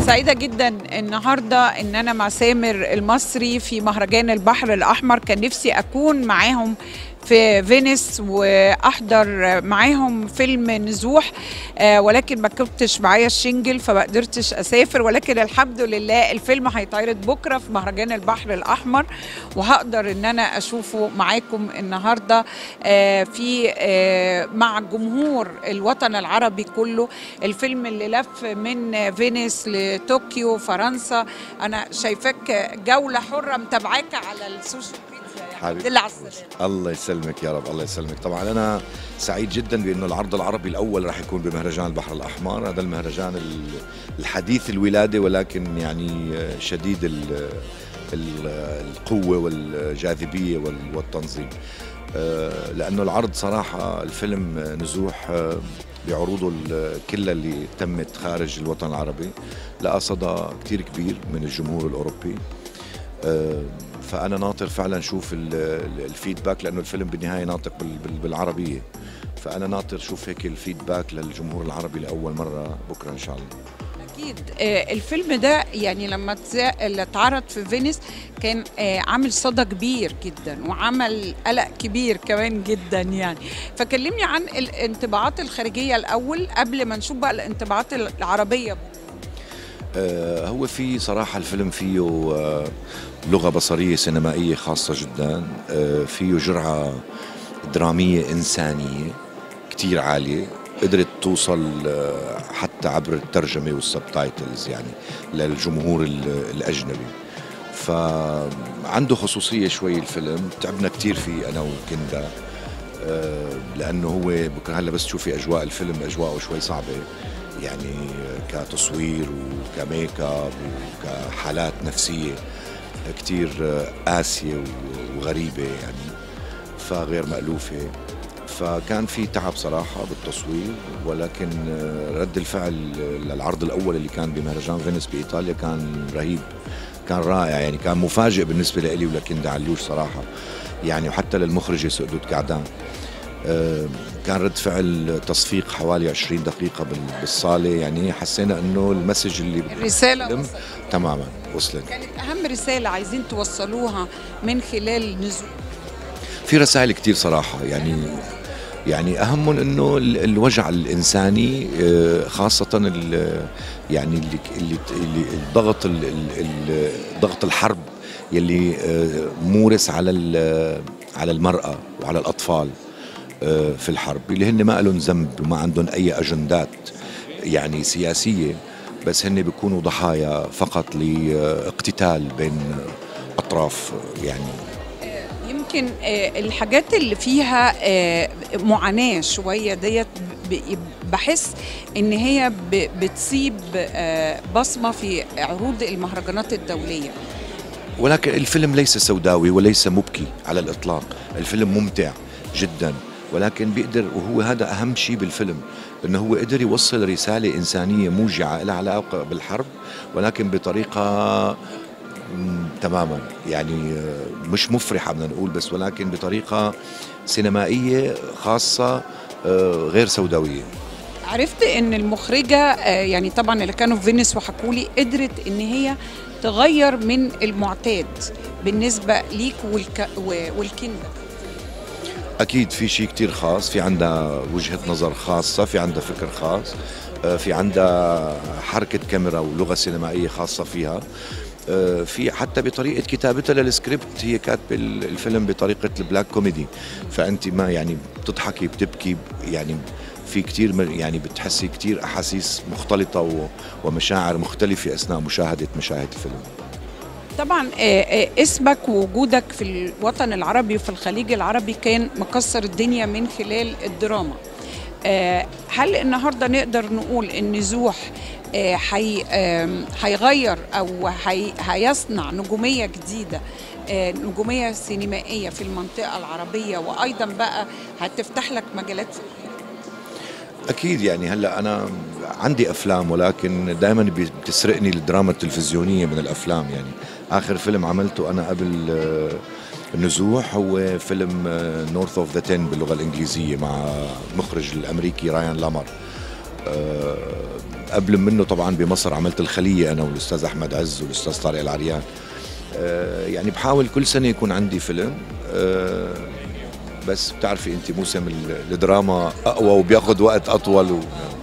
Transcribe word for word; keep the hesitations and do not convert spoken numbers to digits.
سعيدة جدا النهاردة ان انا مع سامر المصري في مهرجان البحر الاحمر. كان نفسي اكون معاهم في فينيس واحضر معاهم فيلم نزوح، آه ولكن ما كنتش معايا الشنجل فما قدرتش اسافر، ولكن الحمد لله الفيلم هيتعرض بكره في مهرجان البحر الاحمر وهقدر ان انا اشوفه معاكم النهارده آه في آه مع جمهور الوطن العربي كله. الفيلم اللي لف من فينيس لطوكيو فرنسا. انا شايفاك جوله حره متابعاك على السوشيال ميديا. حبيبي الله يسلمك يا رب، الله يسلمك. طبعا انا سعيد جدا بانه العرض العربي الاول راح يكون بمهرجان البحر الاحمر. هذا المهرجان الحديث الولاده ولكن يعني شديد القوه والجاذبيه والتنظيم، لانه العرض صراحه الفيلم نزوح بعروضه كلها اللي تمت خارج الوطن العربي لقى صدى كتير كبير من الجمهور الاوروبي. فأنا ناطر فعلا شوف الفيدباك، لأنه الفيلم بالنهاية ناطق بالعربية، فأنا ناطر شوف هيك الفيدباك للجمهور العربي لأول مرة بكرة إن شاء الله. أكيد. الفيلم ده يعني لما اتعرض في فينيس كان عامل صدى كبير جدا وعمل قلق كبير كمان جدا يعني. فكلمني عن الانطباعات الخارجية الأول قبل ما نشوف بقى الانطباعات العربية. آه هو في صراحة الفيلم فيه آه لغة بصرية سينمائية خاصة جدا، آه فيه جرعة درامية إنسانية كتير عالية قدرت توصل آه حتى عبر الترجمة والسبتايتلز يعني للجمهور الأجنبي. فعنده خصوصية شوي الفيلم، تعبنا كتير فيه أنا وكندا آه لأنه هو بكره هلا بس تشوفي أجواء الفيلم أجواءه شوي صعبة يعني كتصوير وكميك اب وكحالات نفسية كتير قاسية وغريبة يعني فغير مألوفة. فكان في تعب صراحة بالتصوير، ولكن رد الفعل للعرض الأول اللي كان بمهرجان فينيس بإيطاليا كان رهيب، كان رائع يعني، كان مفاجئ بالنسبة لي ولكندا علوش صراحة يعني، وحتى للمخرجة سؤدد قعدان. كان رد فعل تصفيق حوالي عشرين دقيقة بالصالة يعني، حسينا انه المسج اللي الرسالة وصلت تماما وصلت. كانت اهم رسالة عايزين توصلوها من خلال نزوح؟ في رسائل كتير صراحة يعني، يعني اهمهم انه الوجع الانساني خاصة يعني اللي اللي الضغط ضغط الحرب يلي مورس على على المرأة وعلى الأطفال في الحرب، اللي هن ما لهم ذنب وما عندهم أي أجندات يعني سياسية، بس هن بيكونوا ضحايا فقط لاقتتال بين أطراف يعني. يمكن الحاجات اللي فيها معاناة شوية ديت بحس إن هي بتسيب بصمة في عروض المهرجانات الدولية. ولكن الفيلم ليس سوداوي وليس مبكي على الإطلاق، الفيلم ممتع جدا، ولكن بيقدر، وهو هذا أهم شيء بالفيلم، إنه هو قدر يوصل رسالة إنسانية موجعة لها علاقة بالحرب، ولكن بطريقة تماما يعني مش مفرحة بدنا نقول بس، ولكن بطريقة سينمائية خاصة غير سوداوية. عرفت إن المخرجة يعني طبعا اللي كانوا في فينيس وحكولي قدرت إن هي تغير من المعتاد بالنسبة ليك والك... والكندا. أكيد في شيء كتير خاص، في عندها وجهة نظر خاصة، في عندها فكر خاص، في عندها حركة كاميرا ولغة سينمائية خاصة فيها، في حتى بطريقة كتابتها للسكريبت، هي كاتبة الفيلم بطريقة البلاك كوميدي، فأنت ما يعني بتضحكي بتبكي يعني، في كتير يعني بتحسي كتير أحاسيس مختلطة ومشاعر مختلفة أثناء مشاهدة مشاهد الفيلم. طبعا اسمك ووجودك في الوطن العربي وفي الخليج العربي كان مكسر الدنيا من خلال الدراما. هل النهارده نقدر نقول ان نزوح هيغير او هيصنع نجوميه جديده، نجوميه سينمائيه في المنطقه العربيه، وايضا بقى هتفتح لك مجالات؟ أكيد يعني هلا أنا عندي أفلام، ولكن دائما بتسرقني الدراما التلفزيونية من الأفلام يعني. آخر فيلم عملته أنا قبل النزوح هو فيلم نورث أوف ذا تن باللغة الإنجليزية مع مخرج الأمريكي رايان لامر. قبل منه طبعا بمصر عملت الخلية أنا والأستاذ أحمد عز والأستاذ طارق العريان. آه يعني بحاول كل سنة يكون عندي فيلم. آه بس بتعرفي أنت موسم الدراما أقوى وبياخد وقت أطول و